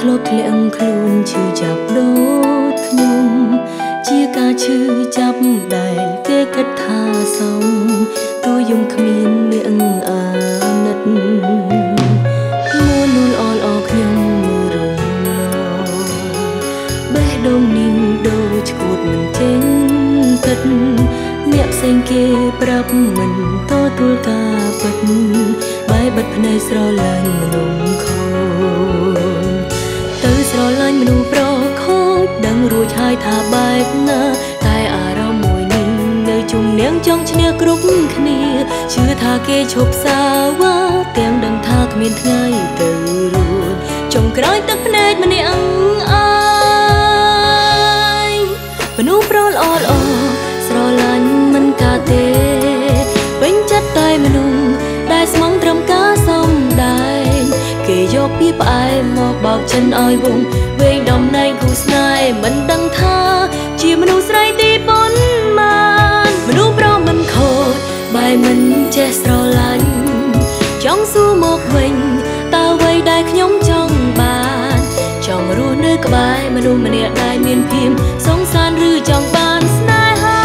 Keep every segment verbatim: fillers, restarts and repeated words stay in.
ធ្លាប់ធ្លាក់ខ្លួនឈឺចាប់ដូចខ្ញុំជាការឈឺចាប់ដែលគេគិតថាសមតួយំគ្មានអ្នកអាណិតមួលូលអលអខ្ញុំមើលរំលងបេះដូងនាងដូចឈួតមិនចេញគិតអ្នកផ្សេងគេប្រាប់មិនទទួលការពិតបែបបិទភ្នែកស្រឡាញ់មនុស្សខូចទៅស្រឡាញ់មនុស្សប្រខូចដឹងរួចហើយថាបែបណាតែអារម្មណ៍មួយនេះនៅជុំនាងចង់ឈ្នះគ្រប់គ្នាជឿថាគេឈប់សាវ៉ាទាំងដឹងថាគ្មានថ្ងៃទៅរួចចុងក្រោយទឹកភ្នែកម្នាក់អាយមនុស្សប្រល្អល្អស្រឡាញ់មិនកាទេពេញចិត្តតែមនុស្សដែលស្មងត្រឹមការសំដែងគេយកពីផ្អែមមកបោកចិនឲ្យវងវែងដំណែងគូស្នេហ៍មិនដឹងថាជាមនុស្សស្រីទីប៉ុន្មានមនុស្សប្រមិនខូចបែមិនចេះស្រឡាញ់ចង់សួរមកវិញតើអ្វីដែលខ្ញុំចង់បានចង់រស់នៅក្បែរមនុស្សម្នាក់ដែលមានភាពសង្សារឬចង់បានស្នេហា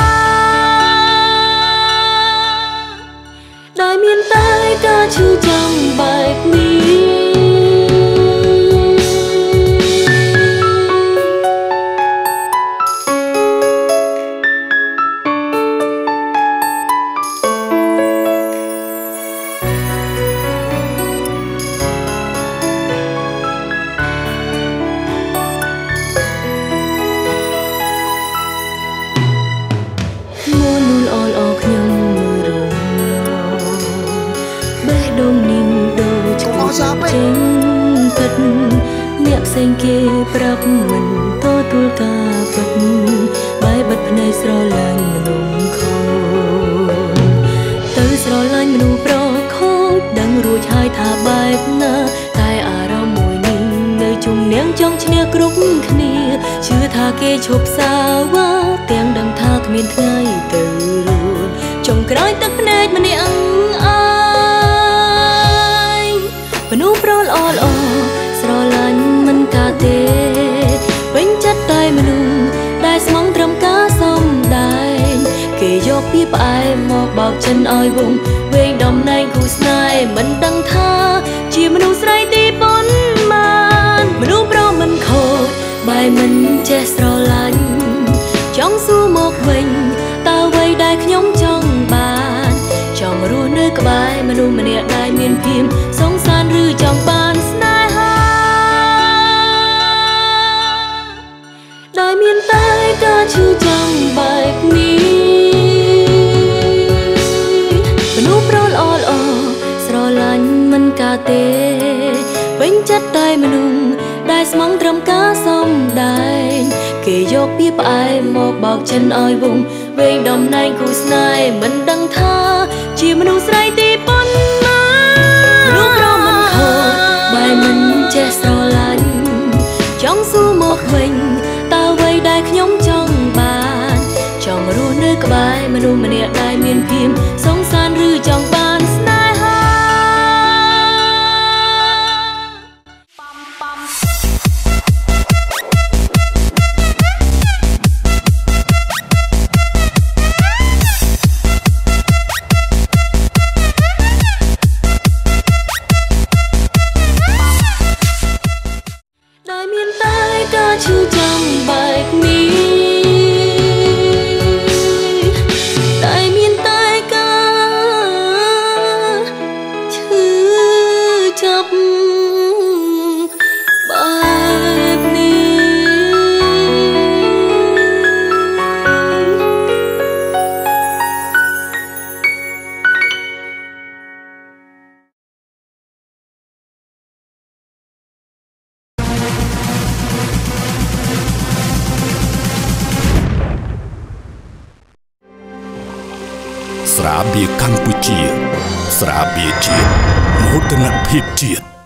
ដែលមានតែការឈឺចាំបែបនេះចេញពិតអ្នកផ្សេងគេប្រាប់មិនទទួលការពិតបែបបិទភ្នែកស្រឡាញ់មនុស្សខូចទៅស្រឡាញ់មនុស្សប្រខូចដឹងរួចហើយថាបែបណាតែអារម្មណ៍មួយនេះនៅជុំនាងចង់ឈ្នះគ្រប់គ្នាជឿថាគេឈប់សាវ៉ាទាំងដឹងថាគ្មានថ្ងៃទៅរួចចុងក្រោយទឹកភ្នែកម្នាក់អាមនុស្សប្រល្អល្អស្រឡាញ់មិនកាទេពេញចិត្តតែមនុស្សដែលស្មងត្រឹមការសំដែងគេយកពីផ្អែមមកបោកចិនឲ្យវងវែងដំណែងគូស្នេហ៍មិនដឹងថាជាមនុស្សស្រីទីប៉ុន្មានមនុស្សប្រមិនខូចបែមិនចេះស្រឡាញ់ចង់សួរមកវិញតើអ្វីដែលខ្ញុំចង់បានចង់រស់នៅក្បែរមនុស្សម្នាក់ដែលមានភាពសង្សារឬចង់បានស្នេហាដែលមានតែការឈឺចាំបែបនេះមនុស្សប្រល្អល្អស្រឡាញ់មិនកាទេពេញចិត្តតែមនុស្សដែលស្មងត្រឹមការសំដែងគេយកពីផ្អែមមកបោកចិនឲ្យវងវែងដំណែងគូស្នេហ៍មិនដឹងថាជាមនុស្សស្រីទីប៉ុន្មានរូបរមមិនខូចបែមិនចេះស្រឡាញ់ចង់សួរមកវិញតើអ្វីដែលខ្ញុំចង់បានចង់រស់នៅក្បែរមនុស្សម្នាក់ដែលមានភាពសង្សារឬចង់បានស្នេហាឈឺចាំបែបនេះតែមានតែការឈឺចាប់បែបនេះស្រាបៀរកម្ពុជាស្រាបៀរជាតិមោទនភាពជាតិ